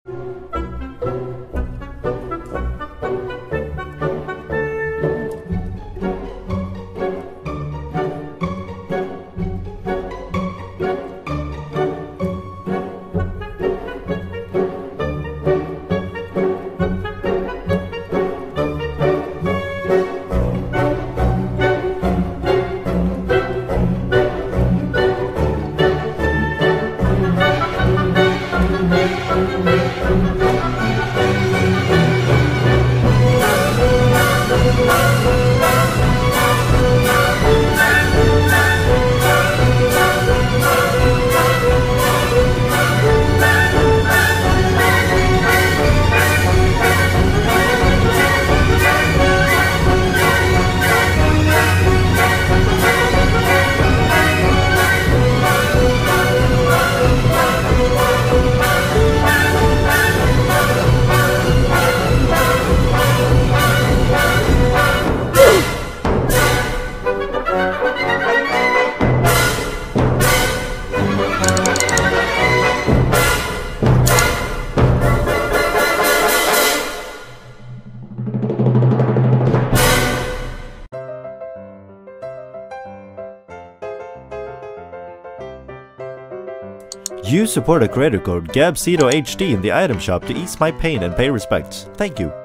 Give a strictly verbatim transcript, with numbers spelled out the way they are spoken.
Use support a creator code GabzitoHD in the item shop to ease my pain and pay respects. Thank you.